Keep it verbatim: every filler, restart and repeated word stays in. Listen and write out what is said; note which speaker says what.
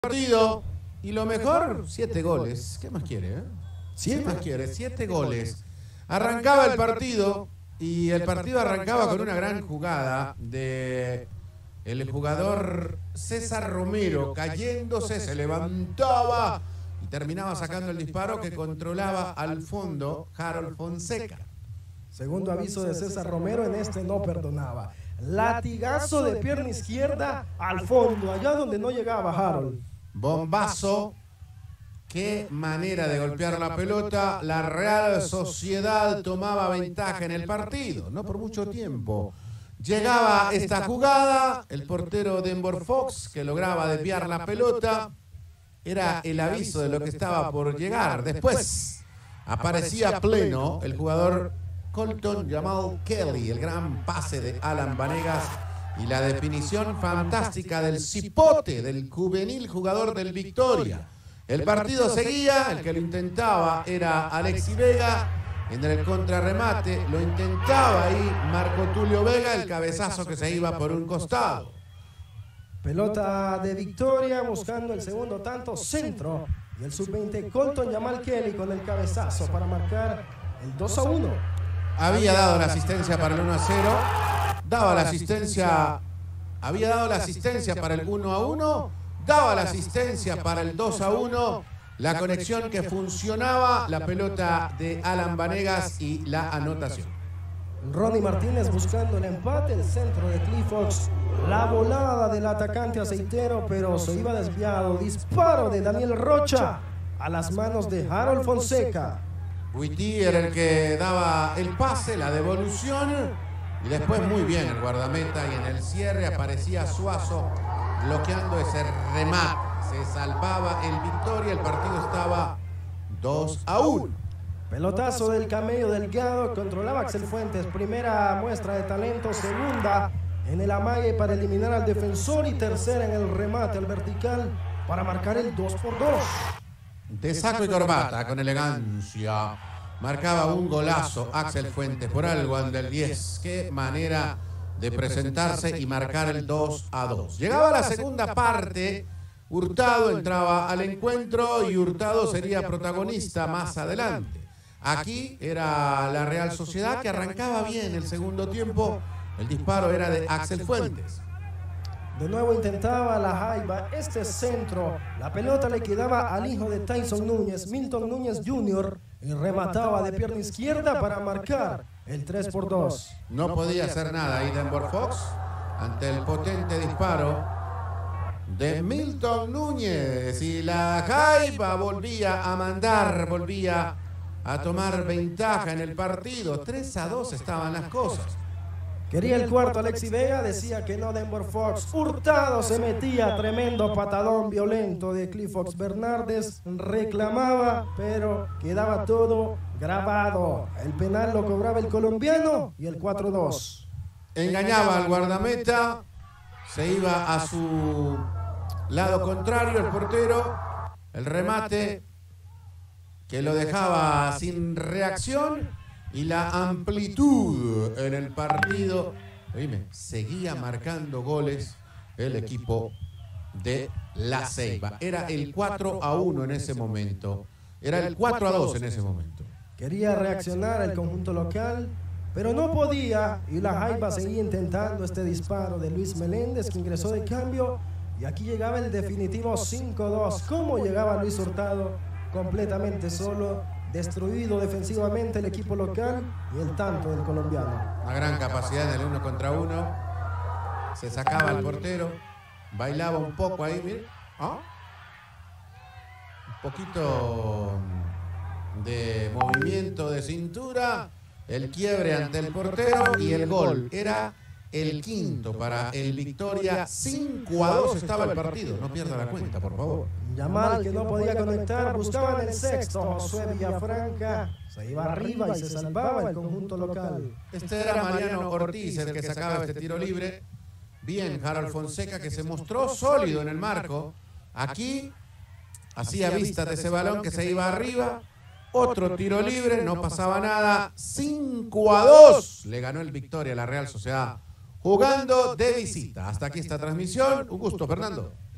Speaker 1: partido y lo mejor, siete goles. ¿Qué más quiere? Eh? ¿Siete? ¿Qué más quiere? Siete goles. Arrancaba el partido y el partido arrancaba con una gran jugada de el jugador César Romero cayéndose, se levantaba y terminaba sacando el disparo que controlaba al fondo Harold Fonseca.
Speaker 2: Segundo aviso de César Romero, en este no perdonaba. Latigazo de pierna izquierda al fondo, allá donde no llegaba Harold.
Speaker 1: Bombazo. Qué manera de golpear la pelota. La Real Sociedad tomaba ventaja en el partido, no por mucho tiempo. Llegaba esta jugada, el portero Denver Fox, que lograba desviar la pelota. Era el aviso de lo que estaba por llegar. Después aparecía pleno el jugador Colton Jamal Kelly, el gran pase de Alan Vanegas y la definición fantástica del cipote, del juvenil jugador del Victoria. El partido seguía, el que lo intentaba era Alexis Vega, en el contrarremate lo intentaba ahí Marco Tulio Vega, el cabezazo que se iba por un costado.
Speaker 2: Pelota de Victoria buscando el segundo tanto, centro, y el sub veinte Colton Jamal Kelly con el cabezazo para marcar el dos a uno.
Speaker 1: Había dado la asistencia para el uno a cero, daba la asistencia, había dado la asistencia para el uno a uno, daba la asistencia para el dos a uno, la conexión que funcionaba, la pelota de Alan Vanegas y la anotación.
Speaker 2: Ronnie Martínez buscando el empate, el centro de Cliff Fox, la volada del atacante aceitero, pero se iba desviado, disparo de Daniel Rocha a las manos de Harold Fonseca.
Speaker 1: Witty era el que daba el pase, la devolución, y después muy bien el guardameta, y en el cierre aparecía Suazo bloqueando ese remate. Se salvaba el Victoria, el partido estaba dos a uno.
Speaker 2: Pelotazo del Camello Delgado, controlaba Axel Fuentes, primera muestra de talento, segunda en el amague para eliminar al defensor y tercera en el remate al vertical para marcar el dos por dos.
Speaker 1: De saco y corbata, con elegancia, marcaba un golazo Axel Fuentes, por algo anda el diez. Qué manera de presentarse y marcar el dos a dos. Llegaba la segunda parte, Hurtado entraba al encuentro y Hurtado sería protagonista más adelante. Aquí era la Real Sociedad que arrancaba bien el segundo tiempo, el disparo era de Axel Fuentes.
Speaker 2: De nuevo intentaba la Jaiba este centro, la pelota le quedaba al hijo de Tyson Núñez, Milton Núñez junior, y remataba de pierna izquierda para marcar el tres por dos.
Speaker 1: No podía hacer nada ahí Denver Fox ante el potente disparo de Milton Núñez, y la Jaiba volvía a mandar, volvía a tomar ventaja en el partido. tres a dos estaban las cosas.
Speaker 2: Quería el cuarto Alexis Vega, decía que no Denver Fox. Hurtado se metía, tremendo patadón violento de Cliff Fox Bernardes. Reclamaba, pero quedaba todo grabado. El penal lo cobraba el colombiano y el cuatro a dos.
Speaker 1: Engañaba al guardameta, se iba a su lado contrario el portero. El remate que lo dejaba sin reacción. Y la amplitud en el partido, oíme, seguía marcando goles el equipo de La Ceiba. Era el cuatro a uno en ese momento. Era el cuatro a dos en ese momento.
Speaker 2: Quería reaccionar el conjunto local, pero no podía. Y la Jaiba seguía intentando este disparo de Luis Meléndez, que ingresó de cambio. Y aquí llegaba el definitivo cinco a dos. ¿Cómo llegaba Luis Hurtado? Completamente solo. Destruido defensivamente el equipo local y el tanto del colombiano.
Speaker 1: Una gran capacidad en el uno contra uno. Se sacaba el portero. Bailaba un poco ahí, mire. ¿Ah? Un poquito de movimiento de cintura. El quiebre ante el portero y el gol. Era el quinto para el Victoria. cinco a dos estaba el partido. No pierda la cuenta, por favor.
Speaker 2: Yamal, que no podía conectar, buscaban el sexto. Josué Villafranca se iba arriba y se salvaba el conjunto local.
Speaker 1: Este era Mariano Ortiz el que sacaba este tiro libre. Bien, Harold Fonseca, que se mostró sólido en el marco. Aquí hacía vista de ese balón que se iba arriba. Otro tiro libre, no pasaba nada. cinco a dos le ganó el Victoria a la Real Sociedad, jugando de visita. Hasta aquí esta transmisión. Un gusto, Fernando.